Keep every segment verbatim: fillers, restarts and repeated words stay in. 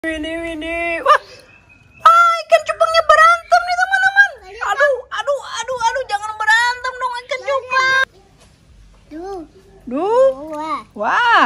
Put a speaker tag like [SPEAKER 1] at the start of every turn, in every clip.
[SPEAKER 1] Ini ini, wah, ah, ikan cupangnya berantem nih teman-teman. Aduh, aduh, aduh, aduh, jangan berantem dong ikan cupang.
[SPEAKER 2] Duh,
[SPEAKER 1] Duh,
[SPEAKER 2] dua,
[SPEAKER 1] wah,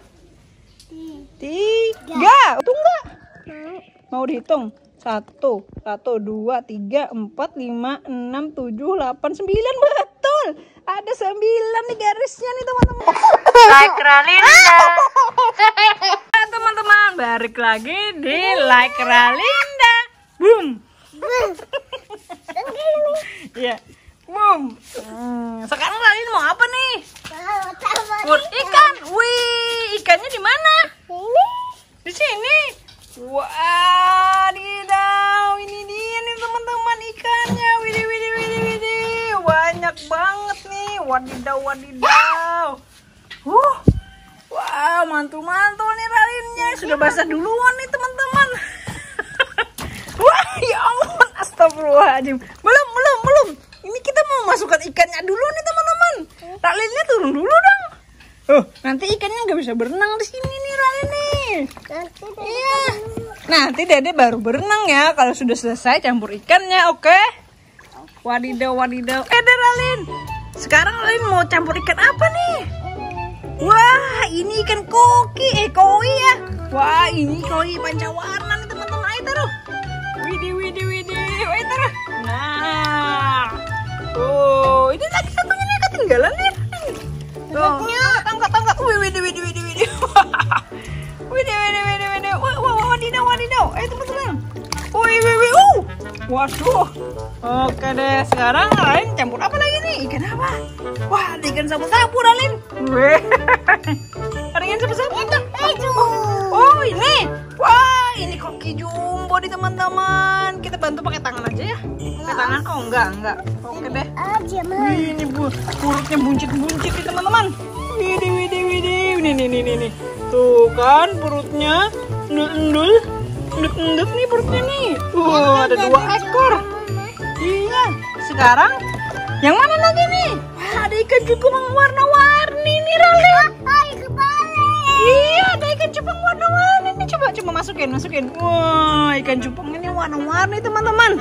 [SPEAKER 1] tiga, itu enggak? Mau dihitung? Satu, satu, dua, tiga, empat, lima, enam, tujuh, delapan, sembilan, betul. Ada sembilan nih garisnya nih teman-teman.
[SPEAKER 3] Like Ralinda.
[SPEAKER 1] Teman-teman, balik lagi di Like Ralinda. Boom. Iya, boom. Hmm, sekarang Ralin mau apa nih? Buat ikan. Wih, ikannya di mana? Di sini. Wah, didau. Ini dia nih teman-teman ikannya. Widih, widih, widih, widih. Banyak banget nih. Wadidaw, wadidaw. Uh. Wow, mantul-mantul nih Ralinnya. Sudah basah duluan nih teman-teman. Wah, ya ampun. Astagfirullahaladzim. Belum, belum, belum. Ini kita mau masukkan ikannya dulu nih teman-teman. Ralinnya turun dulu dong. Oh, nanti ikannya nggak bisa berenang di sini nih Ralin nih. Iya. Nanti Dede baru berenang ya kalau sudah selesai campur ikannya, oke? Wadidaw, wadidaw. Eh, deh Ralin. Sekarang Ralin mau campur ikan apa nih? Wah, ini ikan koki, eh koi ya. Wah, ini koi pancawarna nih teman-teman. Ayo taruh. Widih, widih, widih. Ayo taruh. Nah. Oh, ini lagi satunya nih ketinggalan nih. Tuh, angkat, angkat. Wih, widih, widih, widih, widih. Widih, widih, widih, widih. Wah, wah, wadidaw, wadidaw. Ayo teman-teman. Wih, wih, wih. Uh. Waduh. Oke deh, sekarang Ralin campur apa lagi nih? Ikan apa? Wah, ada ikan sapu-sapu Ralin. Weh. Ada ikan sapu-sapu. Oh, ini. Wah, ini koki jumbo nih teman-teman. Kita bantu pakai tangan aja ya. Pakai tangan. Oh, enggak, enggak. Oke deh. Wih, ini bu, perutnya buncit-buncit nih teman-teman. Widih, widih, widih. Nih, nih, nih, nih. Tuh kan perutnya endul-endul. Endut-endut nih perutnya nih. Wah, ada dua ekor. Iya. Sekarang yang mana lagi nih? Wah, ada ikan cupang warna-warni nih Ralin. Iya, ada ikan cupang warna-warni nih. Coba, coba masukin, masukin. Wah, ikan cupang ini warna-warni teman-teman.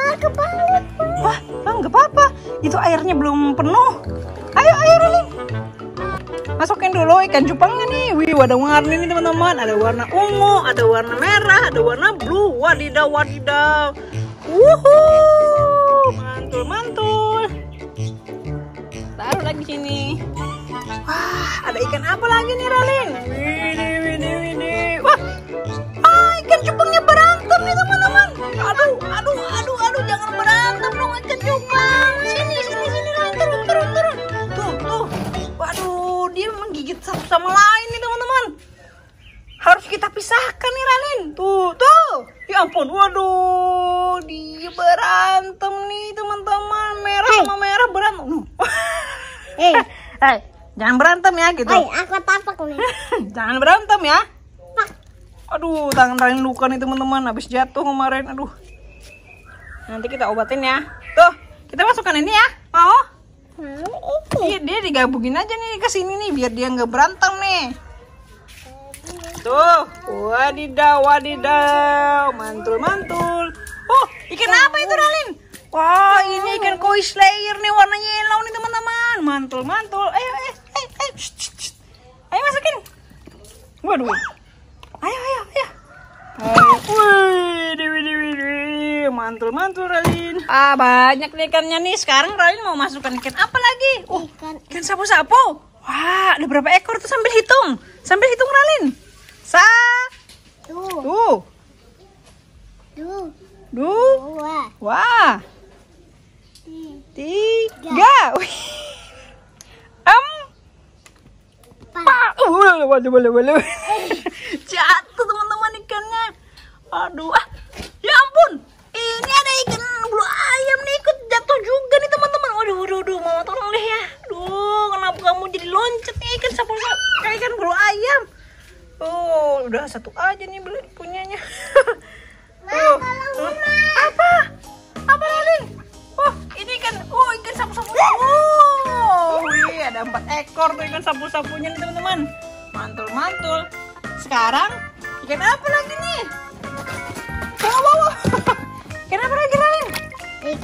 [SPEAKER 1] Wah, bang, nggak apa-apa. Itu airnya belum penuh. Ayo, ayo Ralin. Masukin dulu ikan cupangnya nih. Wih, warna-warni nih teman-teman. Ada warna ungu, ada warna merah, ada warna blue. Wadidaw, wadidaw. Wuhuu, mantul, mantul. Taruh lagi sini. Wah, ada ikan apa lagi nih Ralin? Widih, widih, widih. Wah, ah, ikan cupangnya berantem nih teman-teman. Aduh, aduh, aduh, aduh, jangan berantem dong ikan cupang. Sini, sini, sini Ralin, turun, turun, turun. Tuh, tuh. Waduh, dia menggigit satu sama lain nih teman-teman. Harus kita pisahkan nih Ralin. Tuh, tuh. Ya ampun, waduh, dia berantem nih teman-teman. Merah hey. sama merah berantem.
[SPEAKER 2] Hei,
[SPEAKER 1] hey, jangan berantem ya gitu.
[SPEAKER 2] Hei, aku tapak nih.
[SPEAKER 1] Jangan berantem ya. Aduh, tangan Ralin luka nih teman-teman. Habis jatuh kemarin. Aduh. Nanti kita obatin ya. Tuh, kita masukkan ini ya. Mau? Iya, dia digabungin aja nih ke sini nih biar dia nggak berantem nih. Tuh, wadidaw, wadidaw, mantul, mantul. Oh, ikan apa itu Ralin? Wah, ini ikan koi slayer nih warna yellow nih teman-teman. Mantul, mantul. Ayo, ayo, ayo, ayo, ayo masukin. Waduh. Ayo, ayo, ayo. Ayo. Widih, widih, widih. Mantul, mantul Ralin. Ah, banyak nih ikannya nih. Sekarang Ralin mau masukkan ikan apa lagi? Oh, ikan sapu-sapu. Wah, ada berapa ekor tuh sambil hitung? Sambil hitung Ralin. Satu. Tuh.
[SPEAKER 2] Duh.
[SPEAKER 1] Duh.
[SPEAKER 2] Dua.
[SPEAKER 1] Wah. Tiga. Wih. Empat. Waduh, waduh, waduh, waduh. Jatuh teman-teman ikannya. Aduh, ah. Ya ampun. Ini ada ikan bulu ayam nih ikut jatuh juga nih teman-teman. Waduh, waduh, waduh. Mama tolong deh ya. Duh, kenapa kamu jadi loncat nih ikan sapu-sapu? Ikan bulu ayam. Oh, udah satu aja nih beli punyanya. Tuh. Apa? Apa Ralin? Oh, ini ikan. Oh, ikan sapu-sapu. Oh, wih, ada empat ekor tuh ikan sapu-sapunya nih teman-teman. Mantul, mantul. Sekarang ikan apa lagi nih?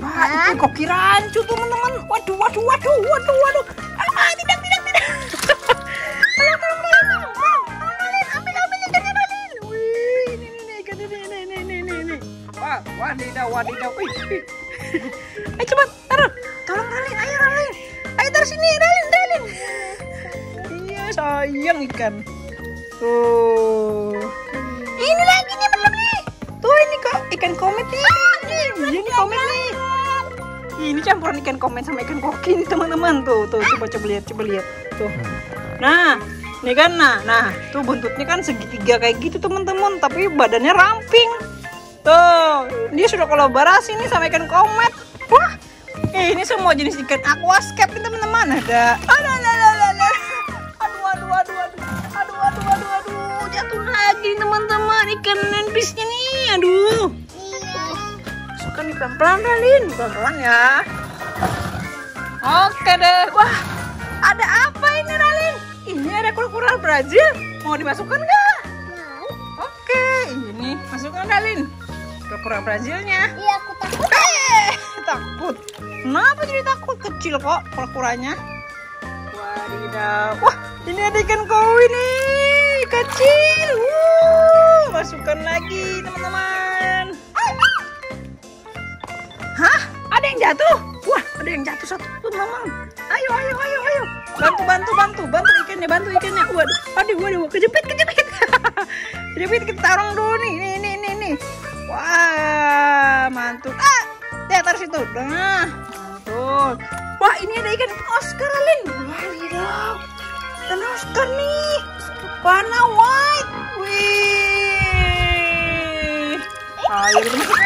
[SPEAKER 1] Wah, ini koki rancu teman-teman. Waduh, waduh, waduh, waduh, waduh. Ah, tidak, tidak, tidak. Tolong, tolong, tolong, tolong, Ralin, ambil, ambil ikannya Ralin. Wih, ini, ini, ikan ini, ini, ini, ini, ini, ini. Wah, wadidaw, wadidaw. Wih, wih. Ayo cepat, taruh. Tolong Ralin, ayo Ralin. Ayo taruh sini, Ralin, Ralin. Iya, sayang ikan. Tuh. Ini lagi nih, belum nih. Tuh, ini kok ikan komet nih. Iya, ini komet nih. Ini campuran ikan komet sama ikan koki nih teman-teman. Tuh, tuh, coba coba lihat, coba lihat. Tuh. Nah, ini kan, nah, nah, tuh buntutnya kan segitiga kayak gitu teman-teman. Tapi badannya ramping. Tuh, dia sudah kolaborasi nih sama ikan komet. Wah, eh, ini semua jenis ikan aquascape nih teman-teman. Ada, ada, ada, ada, ada. Aduh, aduh, aduh, aduh, aduh, aduh, aduh, aduh, jatuh lagi teman-teman ikan nenpisnya nih. Aduh. Masukkan nih pelan-pelan, Ralin, pelan-pelan ya. Oke deh. Wah, ada apa ini Ralin? Ini ada kura-kura Brazil. Mau dimasukkan nggak? Oke, ini masukkan Ralin. Kura-kura Brazilnya.
[SPEAKER 2] Iya, aku takut.
[SPEAKER 1] Eh, takut. Kenapa jadi takut? Kecil kok kura-kuranya. Wadidaw. Wah, ini ada ikan koi nih. Kecil. Wuh, masukkan lagi teman-teman. Hah? Ada yang jatuh? Wah, ada yang jatuh satu teman-teman. Ayo, ayo, ayo, ayo. Bantu, bantu, bantu, bantu ikannya, bantu ikannya. Waduh, aduh, waduh, kejepit, kejepit. Kejepit, kita taruh dulu nih, nih, nih, nih, nih. Wah, mantul. Ah, dia taruh situ. Nah, mantul. Wah, ini ada ikan Oscar, Lin. Wadidaw. Ikan Oscar nih. Warna white. Wih. Ayo, kita masukkan.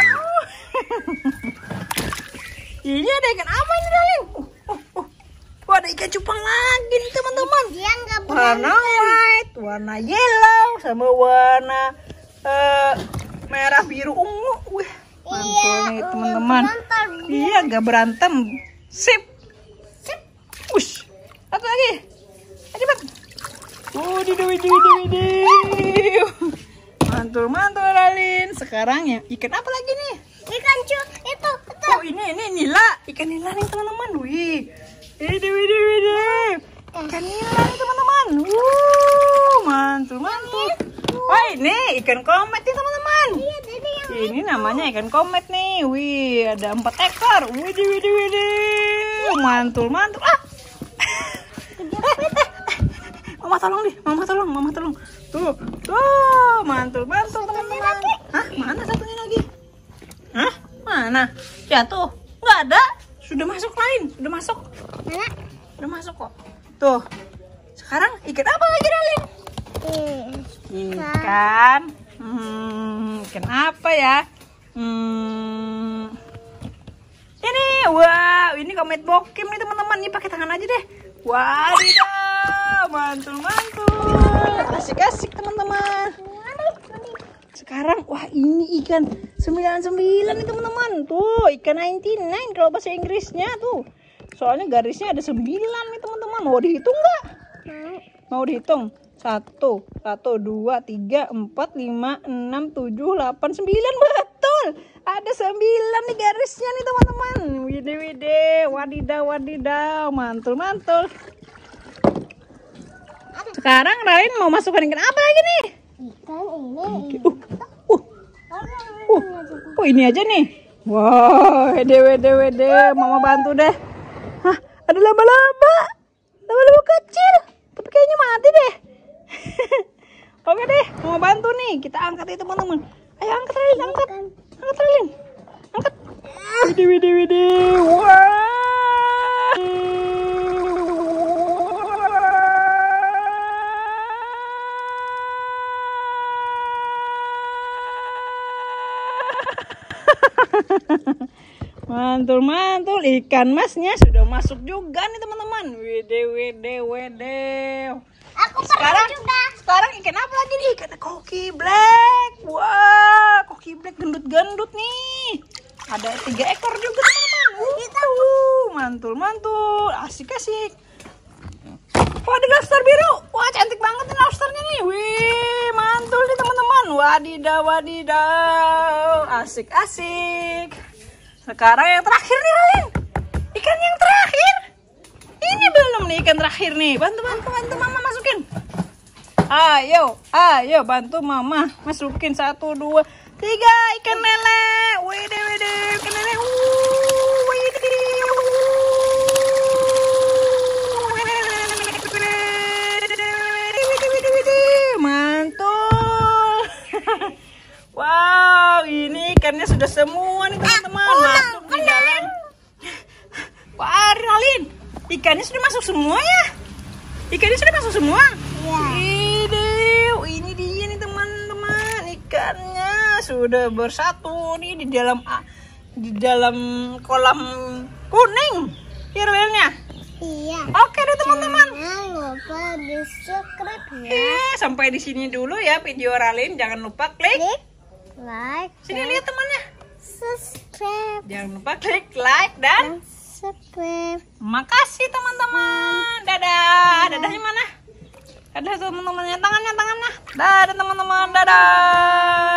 [SPEAKER 1] Ini ada ikan apa ini, Ralin? Uh, uh, uh. Wah, ada ikan cupang lagi nih, teman-teman.
[SPEAKER 2] Dia nggak
[SPEAKER 1] Warna white, warna yellow, sama warna uh, merah biru ungu. Wih, mantul nih, teman-teman. Iya, nggak berantem. Sip. Sip. Wush. Satu lagi. Ayo cepat. Waduh, waduh, waduh. Mantul, mantul, Ralin. Sekarang ya, ikan apa lagi nih?
[SPEAKER 2] Ikan cu itu, itu.
[SPEAKER 1] Oh, ini ini nila, ikan nila nih teman-teman. Wih, ini ini ini ikan nila nih teman-teman. Wuh, mantul mantul. Wah, ini ikan komet nih teman-teman. Ini namanya ikan komet nih. Wih, ada empat ekor. Wih, wih, wih, wih, mantul mantul. Ah, mama tolong deh, mama tolong, mama tolong. Tuh, tuh, mantul mantul teman-teman. Hah, mana satunya lagi? Hah? Mana? Jatuh? Nggak ada. Sudah masuk lain. Sudah masuk.
[SPEAKER 2] Mana?
[SPEAKER 1] Sudah masuk kok. Tuh. Sekarang ikan apa lagi, Ralin? Ikan. Hmm, ikan apa ya? Hmm. Ini, wow, ini komet bokim nih teman-teman. Ini pakai tangan aja deh. Wadidaw, mantul mantul. Asik-asik teman-teman. Sekarang, wah ini ikan sembilan puluh sembilan nih teman-teman. Tuh, ikan sembilan puluh sembilan kalau bahasa Inggrisnya tuh. Soalnya garisnya ada sembilan nih teman-teman. Mau dihitung nggak? Mau dihitung? Satu, satu, dua, tiga, empat, lima, enam, tujuh, delapan, sembilan. Betul. Ada sembilan nih garisnya nih teman-teman. Wide, wide, wadidaw, wadidaw. Mantul, mantul. Sekarang Ralin mau masukkan ikan apa lagi nih?
[SPEAKER 2] Ikan ini.
[SPEAKER 1] Uh, uh, uh, uh, ini aja nih. Wow, wede, wede, wede. Mama bantu deh. Hah, ada laba-laba. Laba-laba kecil. Tapi kayaknya mati deh. Oke deh, mama bantu nih. Kita angkat ya teman-teman. Ayo angkat Ralin, angkat. Angkat Ralin. Angkat. Wede, wede, wede. Wah. Mantul mantul, ikan masnya sudah masuk juga nih teman-teman. Wede wede wede.
[SPEAKER 2] Aku
[SPEAKER 1] sekarang
[SPEAKER 2] juga.
[SPEAKER 1] Sekarang ikan apa lagi nih? Ikan koki black. Wah, koki black gendut-gendut nih. Ada tiga ekor juga teman-teman. Uh, mantul mantul, asik asik. Wah, ada lobster biru. Wah, cantik banget nih lobsternya nih. Wih, mantul nih teman-teman. Wadidaw wadidaw, asik asik. Sekarang yang terakhir nih Ralin. Ikan yang terakhir. Ini belum nih ikan terakhir nih. Bantu bantu bantu mama masukin. Ayo, ayo bantu mama masukin satu dua tiga ikan lele. Wede wede ikan lele. Uh, wede. Mantul. Wow, ini ikannya sudah semua nih teman-teman. Masuk di dalam. Wah, Ralin, ikannya sudah masuk semua ya? Ikannya sudah masuk semua?
[SPEAKER 2] Iya.
[SPEAKER 1] Ini, ini dia nih teman-teman. Ikannya sudah bersatu nih di dalam di dalam kolam kuning. Irwelnya.
[SPEAKER 2] Iya.
[SPEAKER 1] Oke deh teman-teman.
[SPEAKER 2] Jangan lupa di subscribe ya.
[SPEAKER 1] Eh, sampai di sini dulu ya video Ralin. Jangan lupa klik.
[SPEAKER 2] Klik, like,
[SPEAKER 1] Sini
[SPEAKER 2] dan
[SPEAKER 1] lihat temannya.
[SPEAKER 2] subscribe.
[SPEAKER 1] Jangan lupa klik like dan
[SPEAKER 2] Subscribe.
[SPEAKER 1] makasih teman-teman. Dadah. Dadahnya mana? Dadah teman-temannya. Tangannya, tangannya. Dadah teman-teman. Dadah.